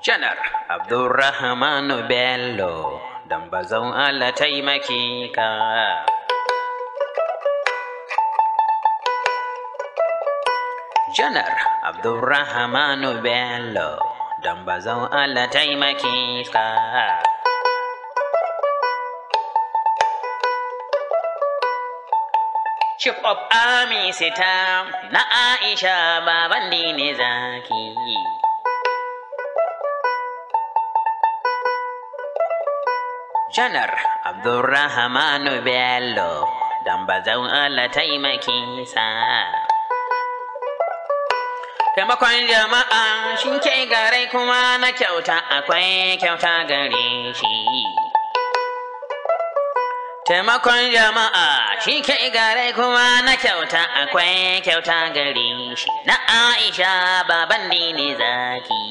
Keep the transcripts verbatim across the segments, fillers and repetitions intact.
Janar Abdurrahmanu Bello dan bazan Allah taimake ka. Janar Abdurrahmanu Bello dan bazan Allah taimake ka. Chief of Army Staff na Aisha baban Dini Zaki. Janar Abdurrahmanu Bello dan bazan Allah taimake sa. Taimakon jama'a shi ke gare kuma na kyauta akwai kyauta gare shi. Taimakon jama'a shi ke gare kuma na kyauta akwai kyauta gare shi. Na Aisha baban Dini Zaki.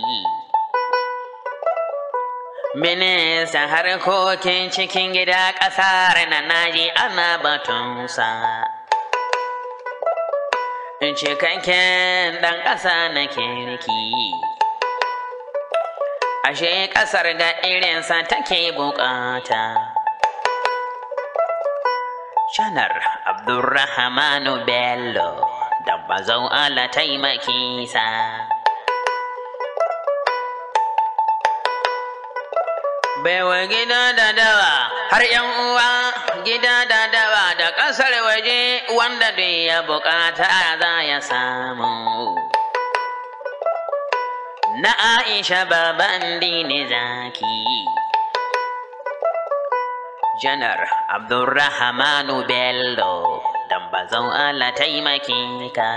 Ministan harkokin cikin gida ƙasar na naji ana batunsa. Cikakken ɗan ƙasa na kirki. Ashe ƙasar da irinsa take buƙata. Janar Abdurrahmanu Bello da bazan Allah taimake sa. Baiwa gida da dawa har yan uwa gida da dawa da ƙasar waje wanda duk ya buƙata za ya samu. Na Aisha baban Dini Zaki. Janar Abdurrahmanu Bello dan bazan Allah taimake ka.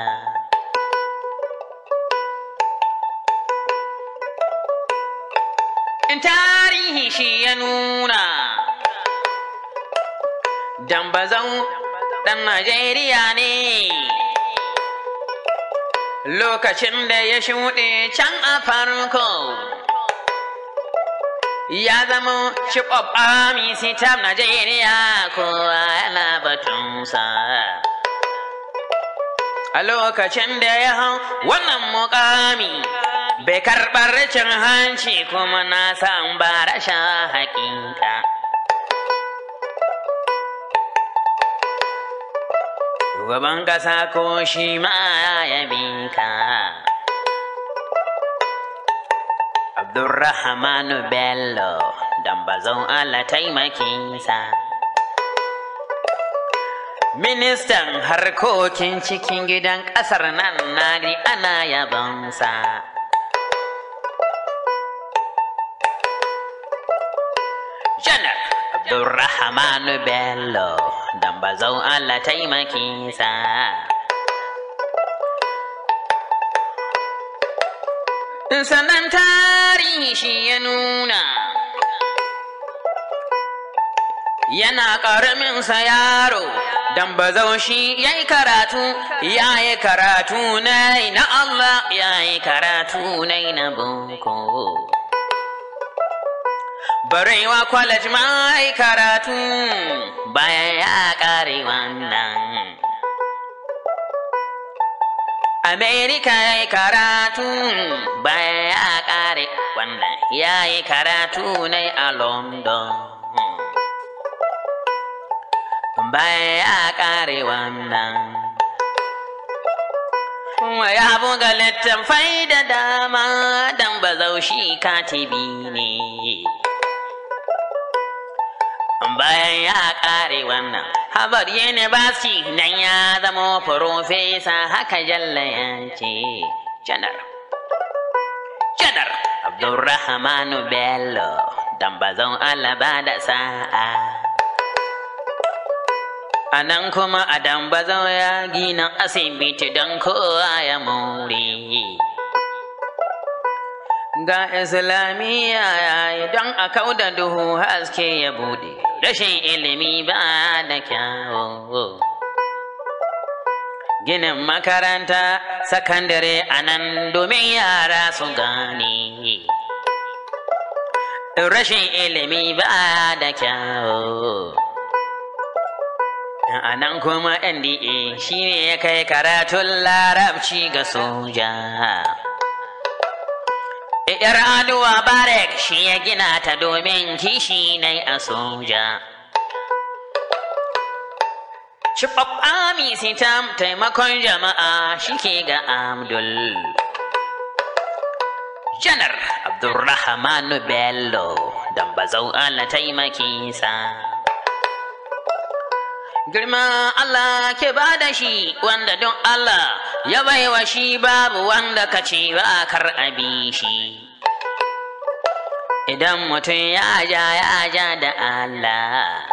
Tarihi shi ya nuna dan bazan dan Najeriya ne lokacin da ya shuɗe can a farko. Ya zama Chief of Army Staff Najeriya kowa yana batunsa. A lokacin da ya hau wannan mukami bai karɓar cin hanci kuma na san ba rashin haƙiƙa. Shugaban ƙasa ko shi ma ya bi ka. Abdurrahmanu Bello dan bazan Allah taimake sa. Ministan harkokin cikin gidan ƙasar nan nadi ana yabansa. Janar Abdurrahmanu Bello dan bazan Allah taimake sa. Sannan tarihi shi ya nuna yana ƙaramin sa yaro dan bazan shi yayi karatu yayi karatu nai na Allah yayi karatu nai na boko. Barewa college mai karatu bayan ya kare wannan. America yayi karatu bayan ya kare wannan. Yayi karatu ne a London bayan ya kare wannan. Ya buga littattafai da dama dan bazau shi katibi ne. Bayan ya ƙare wannan Harvard University nan ya zama profesa haka Jalla ya ce. Janar Janar Abdurrahmanu Bello dan bazan Allah ba da sa'a. A nan kuma a dan bazan ya gina asibiti don kowa ya more. Ga Islamiyya yayi don a kauda duhu haske ya bude. Rashin ilimi ba da kyawu. Ginin makaranta sakandare a nan domin yara su gane. Rashin ilimi ba da kyawu. A nan kuma N D A shi ne ya kai karatun larabci ga soja. 'yar aduwa barek shi ya gina ta domin kishi na a soja. Chief of Army Sitam taimakon jama'a shi ke ga Abdul. Janar Abdurrahmanu Bello dan bazau Allah taimaki sa. Girma Allah ke bada shi wanda don Allah ya baiwa shi babu wanda ka ce ba kar abi shi. Idan mutum ya ja ya ja da Allah.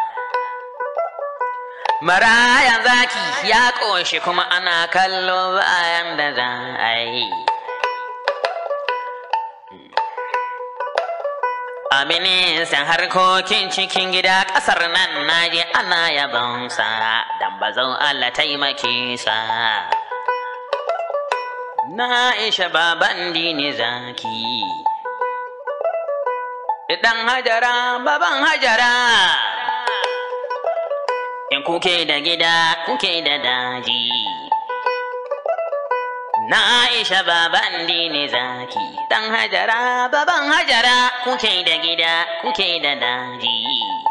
Marayan zaki ya ƙoshi kuma ana kallo bayan da za a yi. A ministan harkokin cikin gida ƙasar nan naje ana yabonsa dan bazau Allah taimake sa. Na isha baban dini zaki. Idan hajara baban hajara. In kuke da gida kuke da daji. Na Aisha baban dini zaki dan hajara baban hajara kuke da gida kuke da daji.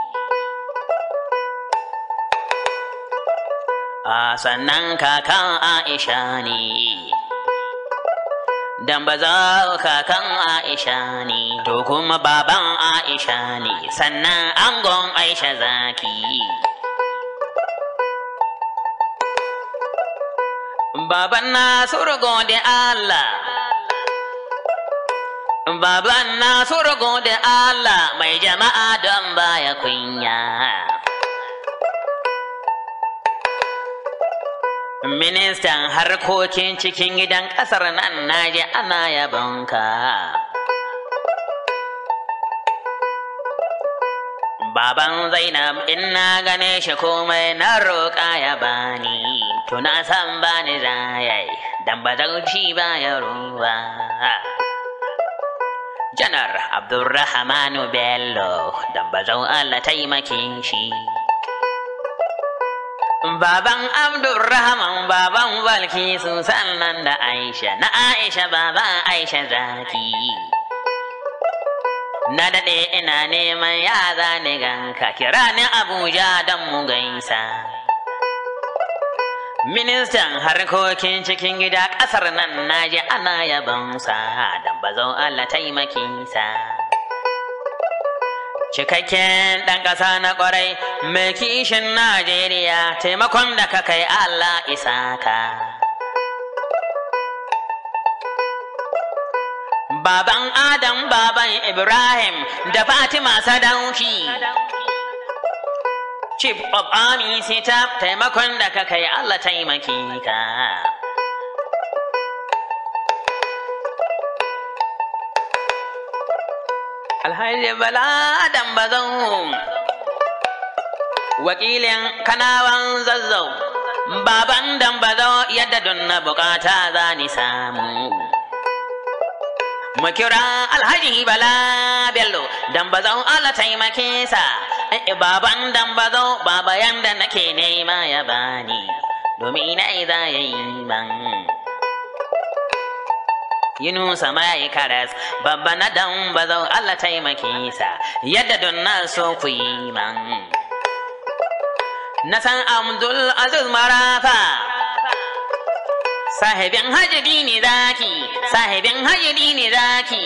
A sannan kakan Aisha ne dan bazau kakan Aisha ne to kuma baban Aisha ne sannan angon Aisha zaki. Baban Nasiru gode Allah, Baban Nasiru gode Allah mai jama'a don baya kunya. Ministan harkokin cikin gidan ƙasar nan naje ana yabonka. Baban Zainab in na gane shi komai na roƙa ya bani. Tuna san bani zayai dan bazauci baya ruwa. Janar Abdurrahmanu Bello dan bazau Allah taimake shi. Baban Abdurrahman baban Balkisu sannan da Aisha na Aisha baban Aisha zaki. Na daɗe ina neman ya zane ganka kira ni Abuja don mu gaisa. Ministan harkokin cikin gida ƙasar nan naji ana yabonsa dan bazau Allah taimaki sa. Cikakken ɗan ƙasa na ƙwarai mai kishin Najeriya taimakon da ka kai Allah isa ka. Baban Adam baban Ibrahim da Fatima Sadauki. Chief of Army Sitam taimakon da ka kai Allah taimaki ka. Alhaji Bala Adam Bazau wakilin Kanawan Zazzau baban dan Bazau yadda dunna bukata za ni samu. Mu kira Alhaji Bala Bello dan Bazau Allah taimake sa. Baban dan Bazau baba yanda nake nema ya bani domin ina za ya yi man. Yunusa mai karas babba na dan Bazau Allah taimake sa yadda don na so ku yi man. Na san Abdul Aziz Marafa sahibin Haji Dini zaki sahibin Haji Dini zaki.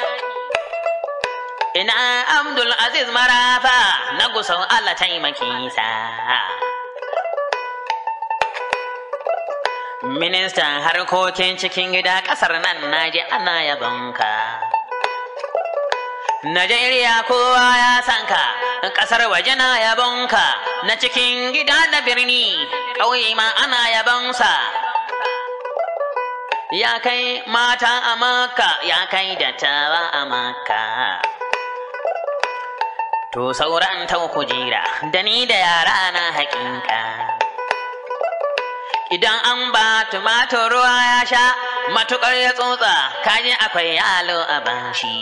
Ina Abdul Aziz Marafa na Gusau Allah taimake sa. Ministan harkokin cikin gida ƙasar nan naje ana yabonka. Najeriya kowa ya san ka, ƙasar waje na yabonka, na cikin gida da birni, ƙauye ma ana yabonsa. Ya kai mata a Makka, ya kai dattawa a Makka. To sauran ta kujera da ni da yara na haƙiƙa. Idan an ba tumatur ruwa ya sha matuƙar ya tsotsa kaji akwai yalo a bashi.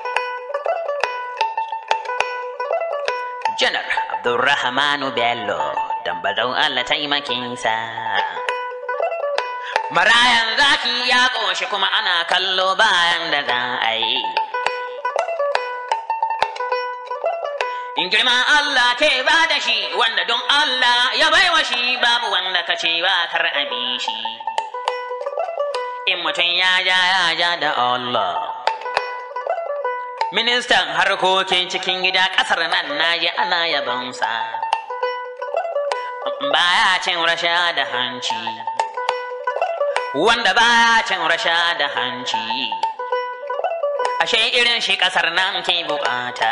Janar Abdurrahmanu Bello dan Bazau Allah taimakin sa. Marayan zaki ya ƙoshi kuma ana kallo bayan da za a yi. In girma Allah ke ba da shi wanda don Allah ya baiwa shi babu wanda ka ce ba kar a bi shi. In mutum ya ja ya ja da Allah. Ministan harkokin cikin gida ƙasar nan naji ana yabonsa. Baya cin rasha da hanci. Wanda baya cin rasha da hanci. Ashe irin shi ƙasar nan ke bukata.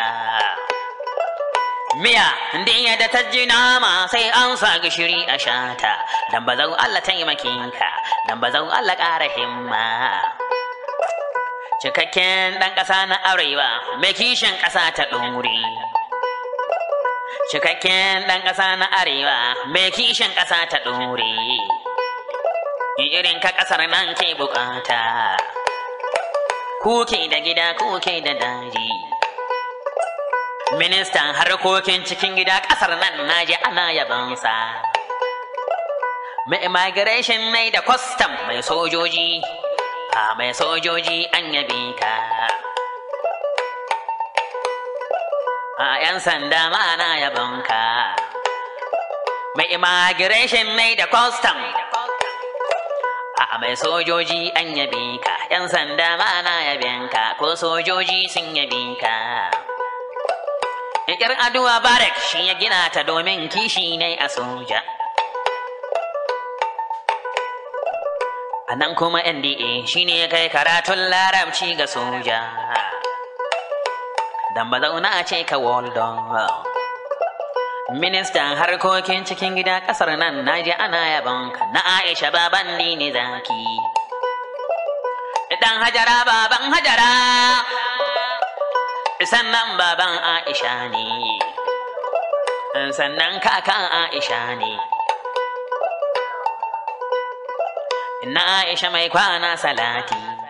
Miya din da ta ji nama sai an sa gishiri a shata. Dan bazau Allah taimakin ka, dan bazau Allah ƙara himma. Cikakken ɗan ƙasa na arewa mai kishin ƙasa ta ɗore. Cikakken ɗan ƙasa na arewa mai kishin ƙasa ta ɗore. Irin ka ƙasar nan ke bukata. Kuke da gida kuke da daji. Ministan harkokin cikin gida ƙasar nan naji ana yabansa. Mai immigration mai da custom mai sojoji. A mai sojoji an yabe ka. A 'yan sanda ma ana yabonka. Mai immigration mai da custom. A mai sojoji an yabe ka. 'Yan sanda ma ana yabenka ko sojoji sun yabe ka. Ikir Aduwa Barak shi ya gina ta domin kishi ne a soja. A nan kuma N D A shi ne ya kai karatun larabci ga soja. Dan ba zauna ce ka Waldon. Ministan harkokin cikin gida ƙasar nan naji ana yabonka na Aisha baban ne zaki. Dan Hajara baban Hajara. Sannan baban Aisha ne, sannan kakan Aisha ne. Na Aisha mai kwana salati.